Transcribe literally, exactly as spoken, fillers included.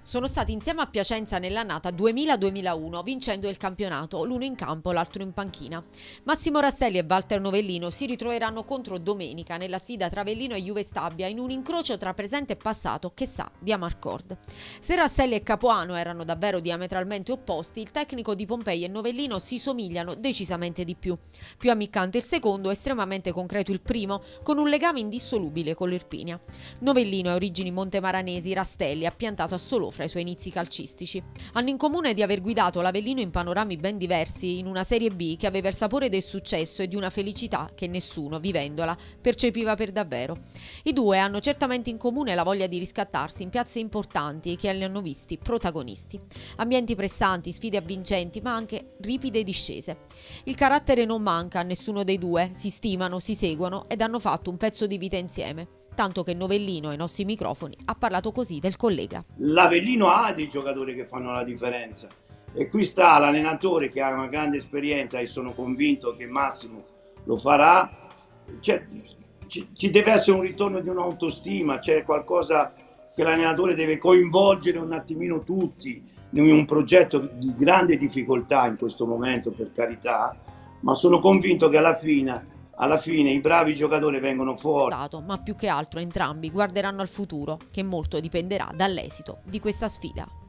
Sono stati insieme a Piacenza nell'annata duemila duemilauno, vincendo il campionato, l'uno in campo, l'altro in panchina. Massimo Rastelli e Walter Novellino si ritroveranno contro domenica nella sfida tra Avellino e Juve Stabia in un incrocio tra presente e passato che sa di Amarcord. Se Rastelli e Capuano erano davvero diametralmente opposti, il tecnico di Pompei e Novellino si somigliano decisamente di più. Più ammiccante il secondo, estremamente concreto il primo, con un legame indissolubile con l'Irpinia. Novellino ha origini montemaranesi, Rastelli ha piantato a Solofra ai suoi inizi calcistici. Hanno in comune di aver guidato l'Avellino in panorami ben diversi, in una Serie B che aveva il sapore del successo e di una felicità che nessuno, vivendola, percepiva per davvero. I due hanno certamente in comune la voglia di riscattarsi in piazze importanti che li hanno visti protagonisti. Ambienti pressanti, sfide avvincenti, ma anche ripide discese. Il carattere non manca a nessuno dei due, si stimano, si seguono ed hanno fatto un pezzo di vita insieme. Tanto che Novellino ai nostri microfoni ha parlato così del collega. L'Avellino ha dei giocatori che fanno la differenza e qui sta l'allenatore che ha una grande esperienza e sono convinto che Massimo lo farà. Cioè, ci, ci deve essere un ritorno di un'autostima, c'è qualcosa che l'allenatore deve coinvolgere un attimino tutti in un progetto di grande difficoltà in questo momento, per carità, ma sono convinto che alla fine Alla fine i bravi giocatori vengono fuori. Ma più che altro entrambi guarderanno al futuro, che molto dipenderà dall'esito di questa sfida.